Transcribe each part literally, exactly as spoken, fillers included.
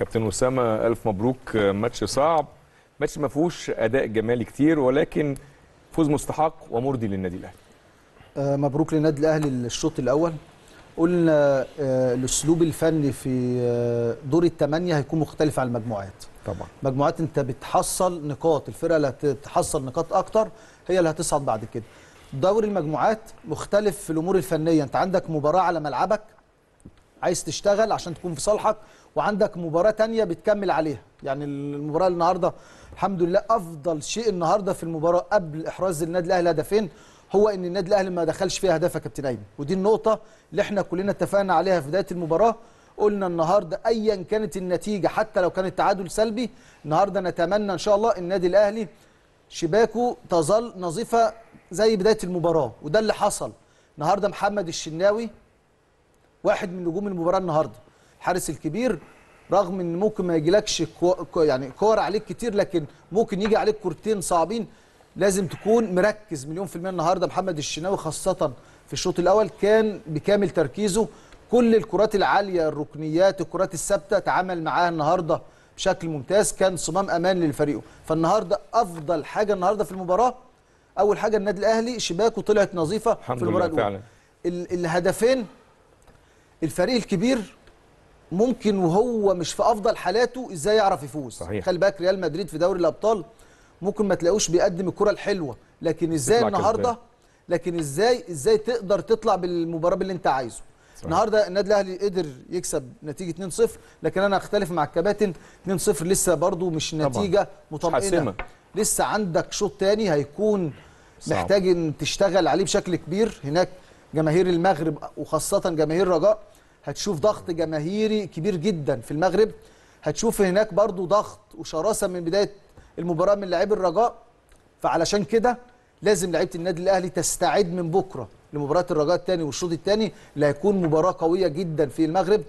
كابتن أسامة ألف مبروك. ماتش صعب، ماتش ما فيهوش أداء جمالي كتير، ولكن فوز مستحق ومرضي للنادي الأهلي. آه مبروك للنادي الأهلي الشوط الأول. قلنا آه الأسلوب الفني في آه دور الثمانية هيكون مختلف عن المجموعات. طبعا مجموعات أنت بتحصل نقاط، الفرقة اللي هتحصل نقاط أكتر هي اللي هتصعد بعد كده. دوري المجموعات مختلف في الأمور الفنية، أنت عندك مباراة على ملعبك عايز تشتغل عشان تكون في صالحك، وعندك مباراة تانية بتكمل عليها. يعني المباراة النهاردة الحمد لله أفضل شيء النهاردة في المباراة قبل إحراز النادي الأهلي هدفين هو إن النادي الأهلي ما دخلش فيها هدف يا كابتن أيمن، ودي النقطة اللي احنا كلنا اتفقنا عليها في بداية المباراة. قلنا النهاردة أيا كانت النتيجة حتى لو كان التعادل سلبي، النهاردة نتمنى إن شاء الله النادي الأهلي شباكه تظل نظيفة زي بداية المباراة، وده اللي حصل. النهاردة محمد الشناوي واحد من نجوم المباراة النهاردة، الحارس الكبير، رغم ان ممكن ما يجيلكش كو يعني كور عليك كتير، لكن ممكن يجي عليك كورتين صعبين، لازم تكون مركز مليون في المية. النهارده محمد الشناوي خاصة في الشوط الأول كان بكامل تركيزه، كل الكرات العالية، الركنيات، الكرات الثابتة تعامل معاها النهارده بشكل ممتاز، كان صمام أمان للفريق. فالنهارده أفضل حاجة النهارده في المباراة، أول حاجة النادي الأهلي شباكه طلعت نظيفة في المباراة الأولى. فعلا الهدفين الفريق الكبير ممكن وهو مش في افضل حالاته ازاي يعرف يفوز. صحيح. خلي بالك ريال مدريد في دوري الابطال ممكن ما تلاقوش بيقدم الكره الحلوه، لكن ازاي النهارده كسبان. لكن ازاي ازاي تقدر تطلع بالمباراه باللي انت عايزه. صحيح. النهارده النادي الاهلي قدر يكسب نتيجه اتنين صفر، لكن انا اختلف مع الكباتن، اتنين صفر لسه برضو مش نتيجه مطمئنه، لسه عندك شوط تاني هيكون صعب. محتاج ان تشتغل عليه بشكل كبير. هناك جماهير المغرب وخاصه جماهير الرجاء هتشوف ضغط جماهيري كبير جدا في المغرب، هتشوف هناك برضو ضغط وشراسه من بدايه المباراه من لاعبي الرجاء. فعلشان كده لازم لعيبه النادي الاهلي تستعد من بكره لمباراه الرجاء الثاني والشوط الثاني اللي هيكون مباراه قويه جدا في المغرب.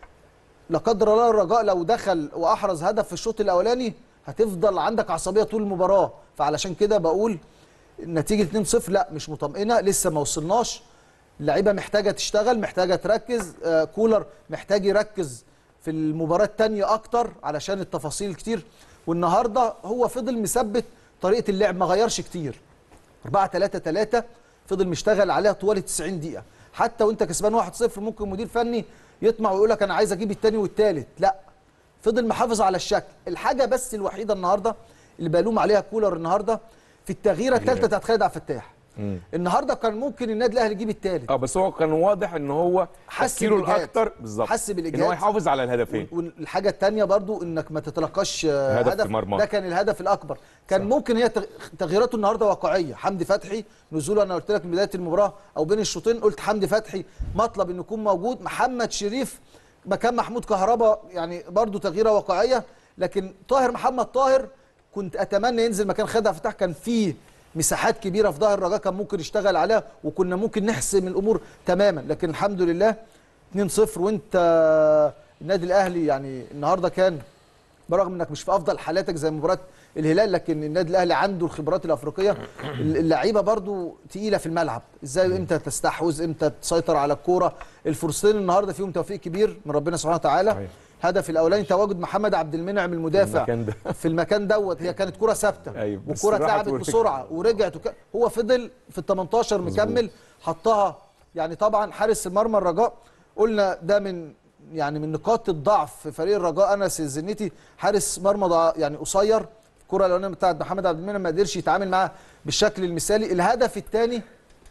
لا قدر الله الرجاء لو دخل واحرز هدف في الشوط الاولاني هتفضل عندك عصبيه طول المباراه. فعلشان كده بقول نتيجه اتنين صفر لا مش مطمئنه، لسه ما وصلناش، اللعيبه محتاجه تشتغل، محتاجه تركز، آه كولر محتاج يركز في المباراه الثانيه اكتر علشان التفاصيل كتير. والنهارده هو فضل مثبت طريقه اللعب، ما غيرش كتير، أربعة ثلاثة ثلاثة فضل مشتغل عليها طوال تسعين دقيقه. حتى وانت كسبان واحد صفر ممكن مدير فني يطمع ويقول لك انا عايز اجيب الثاني والثالث، لا فضل محافظ على الشكل. الحاجه بس الوحيده النهارده اللي بلوم عليها كولر النهارده في التغييره الثالثه بتاعت خالد عبد الفتاح. مم. النهارده كان ممكن النادي الاهلي يجيب الثالث، اه بس هو كان واضح ان هو تفكيره الاكتر بالظبط حس بالاجهاد ان هو يحافظ على الهدفين. والحاجه الثانيه برضو انك ما تتلقاش هدف, هدف ده كان الهدف الاكبر. كان صح. ممكن هي تغييراته النهارده واقعيه. حمدي فتحي نزوله، انا قلت لك من بدايه المباراه او بين الشوطين قلت حمدي فتحي مطلب انه يكون موجود، محمد شريف مكان محمود كهربا يعني برضو تغييره واقعيه. لكن طاهر محمد طاهر كنت اتمنى ينزل مكان خالد عبد الفتاح، كان فيه مساحات كبيره في ظهر الرجاء كان ممكن يشتغل عليها وكنا ممكن نحسم الامور تماما. لكن الحمد لله اتنين صفر. وانت النادي الاهلي يعني النهارده كان برغم انك مش في افضل حالاتك زي مباراه الهلال، لكن النادي الاهلي عنده الخبرات الافريقيه، اللعيبه برضو تقيله في الملعب، ازاي امتى تستحوذ، امتى تسيطر على الكوره. الفرصتين النهارده فيهم توفيق كبير من ربنا سبحانه وتعالى. الهدف الاولاني تواجد محمد عبد المنعم المدافع المكان في المكان دوت، هي كانت كره ثابته. أيوة والكره اتلعبت بسرعه ورجعت وك... هو فضل في ال تمنتاشر مكمل حطها. يعني طبعا حارس المرمى الرجاء قلنا ده من يعني من نقاط الضعف في فريق الرجاء، انس الزنيتي حارس مرمى يعني قصير، الكره الاولانيه بتاعت محمد عبد المنعم ما قدرش يتعامل معاها بالشكل المثالي. الهدف الثاني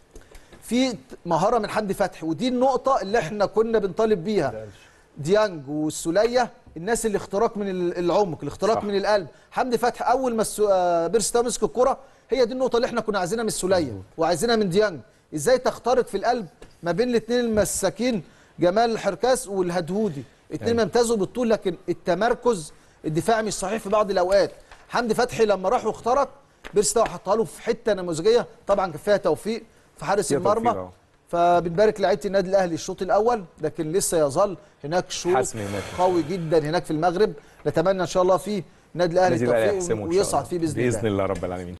في مهاره من حمدي فتحي، ودي النقطه اللي احنا كنا بنطالب بيها. ديانج والسوليه الناس اللي اختراق من العمق، الاختراق صح. من القلب. حمدي فتحي اول ما بيرستاو مسك الكره، هي دي النقطه اللي احنا كنا عايزينها من السوليه وعايزينها من ديانج، ازاي تخترق في القلب ما بين الاثنين المساكين جمال الحركاس والهدهودي، اثنين يمتازوا بالطول، لكن التمركز الدفاعي مش صحيح في بعض الاوقات. حمدي فتحي لما راح واخترق بيرستاو حطها له في حته نموذجيه، طبعا كان فيها توفيق في حارس المرمى. فبنبارك لعيبه النادي الاهلي الشوط الاول، لكن لسه يظل هناك شوط قوي جدا هناك في المغرب. نتمنى ان شاء الله فيه النادي الاهلي التوفيق ويصعد فيه باذن الله باذن الله رب العالمين.